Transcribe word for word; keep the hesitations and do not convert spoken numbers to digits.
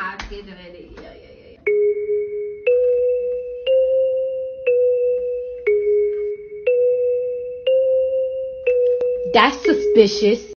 God's getting ready. Yeah, yeah, yeah, yeah. That's suspicious.